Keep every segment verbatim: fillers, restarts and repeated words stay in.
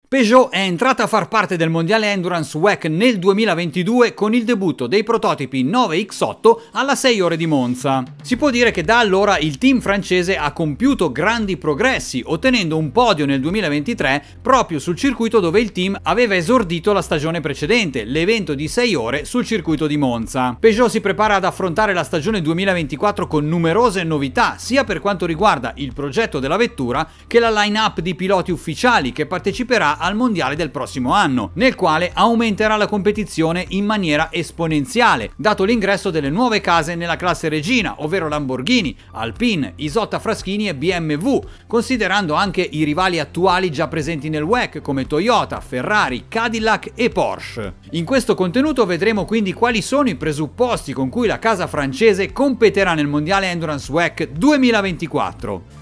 Peugeot è entrata a far parte del mondiale Endurance W E C nel duemilaventidue con il debutto dei prototipi nove X otto alla sei ore di Monza. Si può dire che da allora il team francese ha compiuto grandi progressi, ottenendo un podio nel duemilaventitré proprio sul circuito dove il team aveva esordito la stagione precedente, l'evento di sei ore sul circuito di Monza. Peugeot si prepara ad affrontare la stagione duemilaventiquattro con numerose novità, sia per quanto riguarda il progetto della vettura che la line-up di piloti ufficiali che parteciperà al mondiale del prossimo anno, nel quale aumenterà la competizione in maniera esponenziale, dato l'ingresso delle nuove case nella classe regina, ovvero Lamborghini, Alpine, Isotta Fraschini e B M W, considerando anche i rivali attuali già presenti nel W E C come Toyota, Ferrari, Cadillac e Porsche. In questo contenuto vedremo quindi quali sono i presupposti con cui la casa francese competerà nel mondiale Endurance W E C duemilaventiquattro.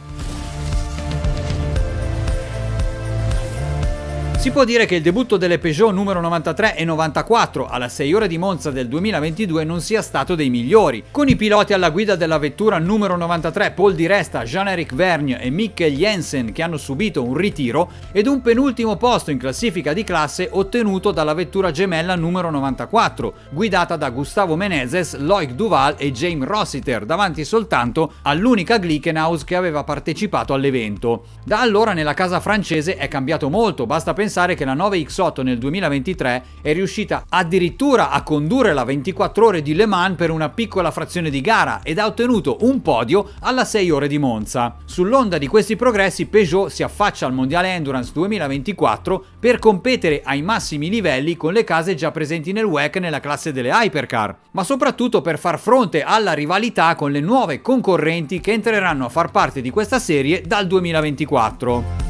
Si può dire che il debutto delle Peugeot numero novantatré e novantaquattro alla sei ore di Monza del duemilaventidue non sia stato dei migliori, con i piloti alla guida della vettura numero novantatré Paul Di Resta, Jean-Éric Vergne e Mikkel Jensen che hanno subito un ritiro ed un penultimo posto in classifica di classe ottenuto dalla vettura gemella numero novantaquattro, guidata da Gustavo Menezes, Loic Duval e James Rossiter, davanti soltanto all'unica Glickenhaus che aveva partecipato all'evento. Da allora nella casa francese è cambiato molto, basta pensare che la nove X otto nel duemilaventitré è riuscita addirittura a condurre la ventiquattro ore di Le Mans per una piccola frazione di gara ed ha ottenuto un podio alla sei ore di Monza. Sull'onda di questi progressi Peugeot si affaccia al mondiale Endurance duemilaventiquattro per competere ai massimi livelli con le case già presenti nel W E C nella classe delle hypercar, ma soprattutto per far fronte alla rivalità con le nuove concorrenti che entreranno a far parte di questa serie dal duemilaventiquattro.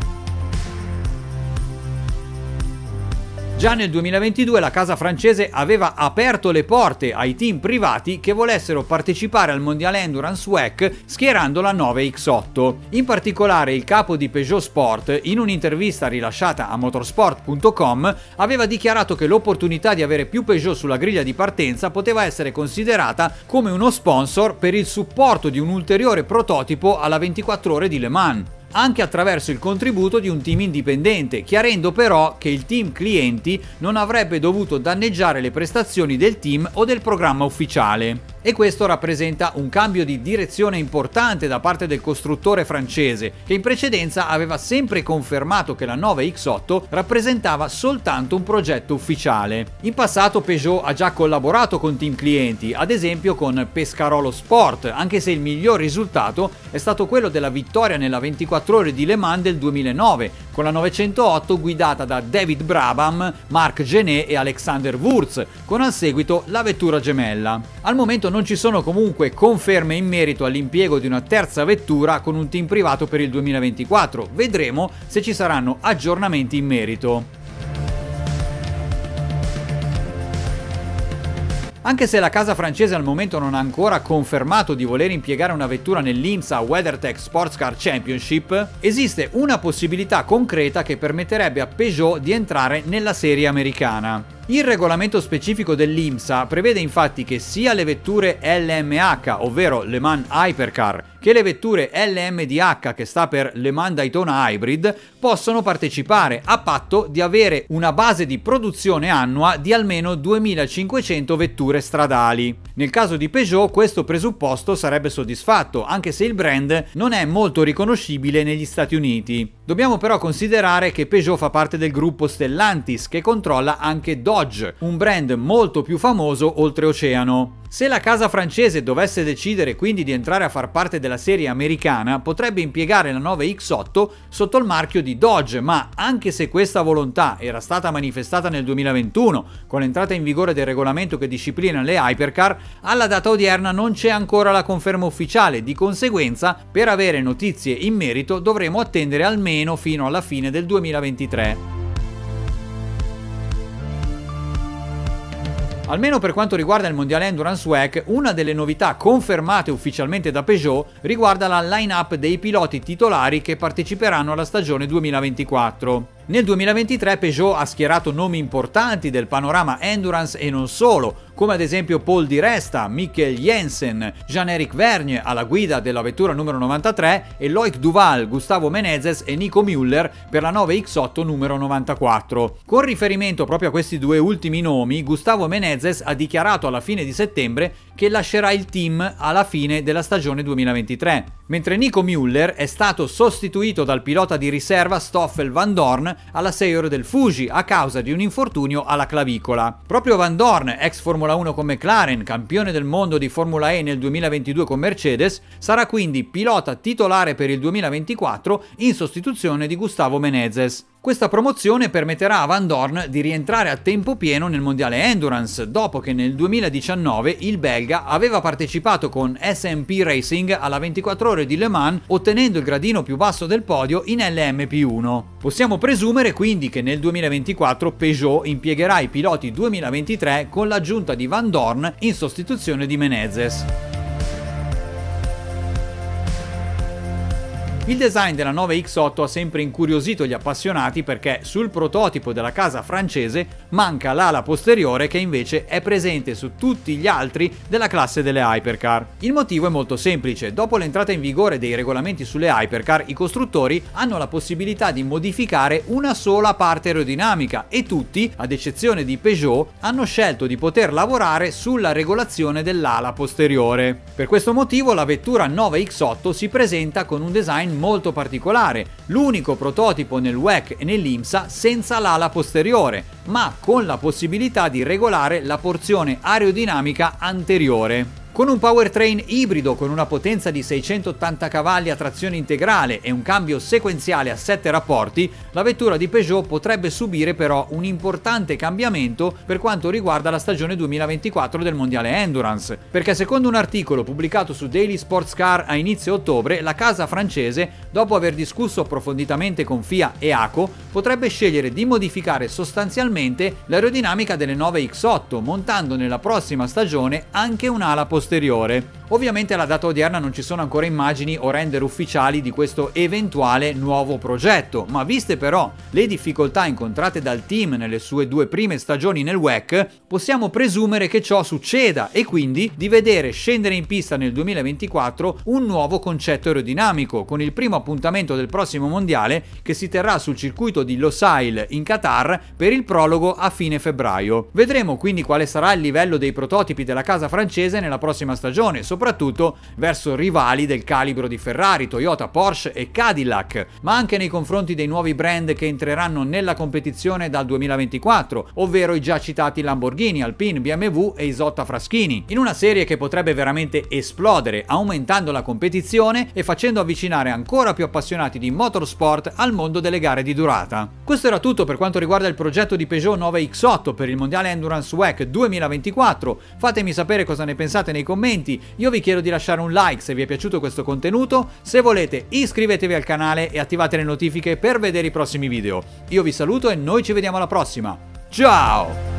Già nel duemilaventidue la casa francese aveva aperto le porte ai team privati che volessero partecipare al mondiale Endurance W E C schierando la nove X otto. In particolare il capo di Peugeot Sport, in un'intervista rilasciata a motorsport punto com, aveva dichiarato che l'opportunità di avere più Peugeot sulla griglia di partenza poteva essere considerata come uno sponsor per il supporto di un ulteriore prototipo alla ventiquattro ore di Le Mans, anche attraverso il contributo di un team indipendente, chiarendo però che il team clienti non avrebbe dovuto danneggiare le prestazioni del team o del programma ufficiale. E questo rappresenta un cambio di direzione importante da parte del costruttore francese, che in precedenza aveva sempre confermato che la nove X otto rappresentava soltanto un progetto ufficiale. In passato Peugeot ha già collaborato con team clienti, ad esempio con Pescarolo Sport, anche se il miglior risultato è stato quello della vittoria nella ventiquattro ore di Le Mans del duemilanove, con la novecentootto guidata da David Brabham, Marc Gené e Alexander Wurz, con al seguito la vettura gemella. Al momento non ci sono comunque conferme in merito all'impiego di una terza vettura con un team privato per il duemilaventiquattro, vedremo se ci saranno aggiornamenti in merito. Anche se la casa francese al momento non ha ancora confermato di voler impiegare una vettura nell'IMSA WeatherTech Sports Car Championship, esiste una possibilità concreta che permetterebbe a Peugeot di entrare nella serie americana. Il regolamento specifico dell'IMSA prevede infatti che sia le vetture L M H, ovvero Le Mans Hypercar, che le vetture L M D H, che sta per Le Mans Daytona Hybrid, possono partecipare a patto di avere una base di produzione annua di almeno duemilacinquecento vetture stradali. Nel caso di Peugeot questo presupposto sarebbe soddisfatto, anche se il brand non è molto riconoscibile negli Stati Uniti. Dobbiamo però considerare che Peugeot fa parte del gruppo Stellantis, che controlla anche Dodge, un brand molto più famoso oltreoceano. Se la casa francese dovesse decidere quindi di entrare a far parte della serie americana, potrebbe impiegare la nove X otto sotto il marchio di Dodge, ma anche se questa volontà era stata manifestata nel duemilaventuno con l'entrata in vigore del regolamento che disciplina le hypercar, alla data odierna non c'è ancora la conferma ufficiale, di conseguenza per avere notizie in merito dovremo attendere almeno fino alla fine del duemilaventitré. Almeno per quanto riguarda il mondiale Endurance W E C, una delle novità confermate ufficialmente da Peugeot riguarda la line-up dei piloti titolari che parteciperanno alla stagione duemilaventiquattro. Nel duemilaventitré Peugeot ha schierato nomi importanti del panorama endurance e non solo, come ad esempio Paul Di Resta, Mikkel Jensen, Jean-Éric Vergne alla guida della vettura numero novantatré e Loic Duval, Gustavo Menezes e Nico Müller per la nove X otto numero novantaquattro. Con riferimento proprio a questi due ultimi nomi, Gustavo Menezes ha dichiarato alla fine di settembre che lascerà il team alla fine della stagione duemilaventitré, mentre Nico Müller è stato sostituito dal pilota di riserva Stoffel Vandoorne alla sei ore del Fuji a causa di un infortunio alla clavicola. Proprio Vandoorne, ex Formula uno con McLaren, campione del mondo di Formula E nel duemilaventidue con Mercedes, sarà quindi pilota titolare per il duemilaventiquattro in sostituzione di Gustavo Menezes. Questa promozione permetterà a Vandoorne di rientrare a tempo pieno nel mondiale Endurance, dopo che nel duemiladiciannove il belga aveva partecipato con S and P Racing alla ventiquattro ore di Le Mans, ottenendo il gradino più basso del podio in L M P uno. Possiamo presumere quindi che nel duemilaventiquattro Peugeot impiegherà i piloti duemilaventitré con l'aggiunta di Vandoorne in sostituzione di Menezes. Il design della nove X otto ha sempre incuriosito gli appassionati perché sul prototipo della casa francese manca l'ala posteriore che invece è presente su tutti gli altri della classe delle hypercar. Il motivo è molto semplice: dopo l'entrata in vigore dei regolamenti sulle hypercar, i costruttori hanno la possibilità di modificare una sola parte aerodinamica e tutti, ad eccezione di Peugeot, hanno scelto di poter lavorare sulla regolazione dell'ala posteriore. Per questo motivo la vettura nove X otto si presenta con un design molto particolare, l'unico prototipo nel W E C e nell'IMSA senza l'ala posteriore, ma con la possibilità di regolare la porzione aerodinamica anteriore. Con un powertrain ibrido con una potenza di seicentottanta cavalli a trazione integrale e un cambio sequenziale a sette rapporti, la vettura di Peugeot potrebbe subire però un importante cambiamento per quanto riguarda la stagione duemilaventiquattro del mondiale Endurance, perché secondo un articolo pubblicato su Daily Sports Car a inizio ottobre, la casa francese, dopo aver discusso approfonditamente con F I A e A C O, potrebbe scegliere di modificare sostanzialmente l'aerodinamica delle nove X otto, montando nella prossima stagione anche un'ala posteriore. Ovviamente alla data odierna non ci sono ancora immagini o render ufficiali di questo eventuale nuovo progetto, ma viste però le difficoltà incontrate dal team nelle sue due prime stagioni nel W E C, possiamo presumere che ciò succeda e quindi di vedere scendere in pista nel duemilaventiquattro un nuovo concetto aerodinamico, con il primo appuntamento del prossimo mondiale che si terrà sul circuito di Losail in Qatar per il prologo a fine febbraio. Vedremo quindi quale sarà il livello dei prototipi della casa francese nella prossima stagione, soprattutto verso rivali del calibro di Ferrari, Toyota, Porsche e Cadillac, ma anche nei confronti dei nuovi brand che entreranno nella competizione dal duemilaventiquattro, ovvero i già citati Lamborghini, Alpine, B M W e Isotta Fraschini, in una serie che potrebbe veramente esplodere, aumentando la competizione e facendo avvicinare ancora più appassionati di motorsport al mondo delle gare di durata. Questo era tutto per quanto riguarda il progetto di Peugeot nove X otto per il mondiale Endurance W E C duemilaventiquattro. Fatemi sapere cosa ne pensate nei commenti. Io vi chiedo di lasciare un like se vi è piaciuto questo contenuto, se volete iscrivetevi al canale e attivate le notifiche per vedere i prossimi video. Io vi saluto e noi ci vediamo alla prossima. Ciao!